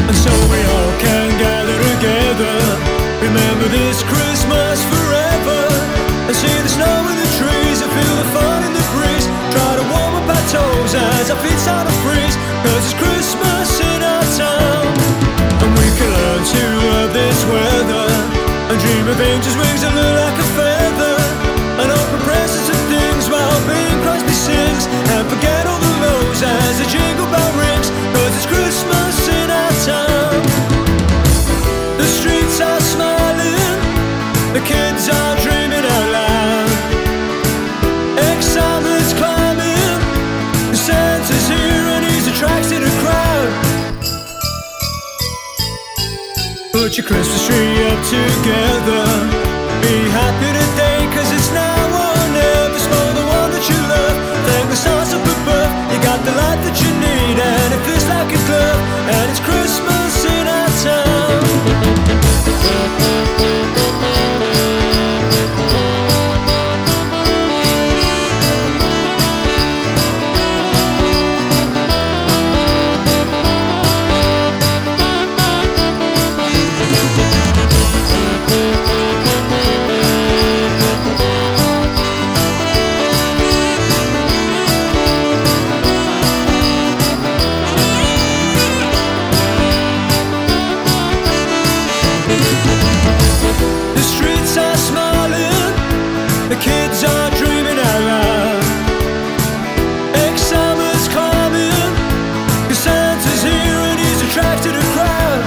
and so we all can gather together. Remember this Christmas forever, and see the snow in the trees and feel the fun in the breeze. Try to warm up our toes as our feet start to freeze, 'cause it's Christmas in our town. And we can learn to love this weather, and dream of angels' wings that look like a feather, and open presents and things while Bing Crosby sings, and forget all the lows as the jingle bell rings, 'cause it's Christmas in our town. The streets are smiling, the kids are dreaming out loud. Excitement's climbing, Santa's here and he's attracting a crowd. Put your Christmas tree up together, be happy today, 'cause it's now or never. Smell the one that you love, thank the stars up above. You got the light that you need and it feels like a glove, and it's Christmas in our town. The kids are dreaming out loud. Excitement's climbing, 'cause Santa's here and he's attracted a crowd.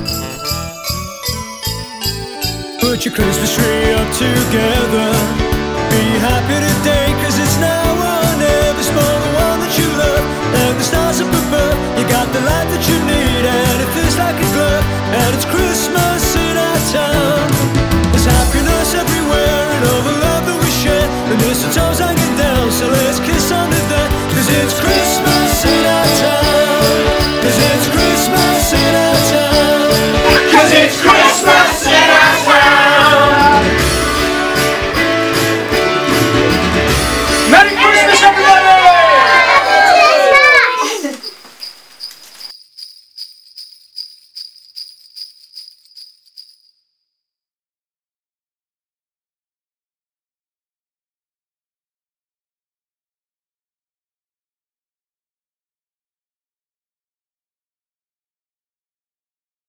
Put your Christmas tree up together, be happy today, 'cause it's now or never. Smell the one that you love, and the stars up above. You got the light that you need and it feels like a glove, and it's Christmas in our town. There's happiness everywhere and all the love that we share. The mistletoe's hanging down, so let's kiss under there, 'cause it's Christmas in our town. 'Cause it's Christmas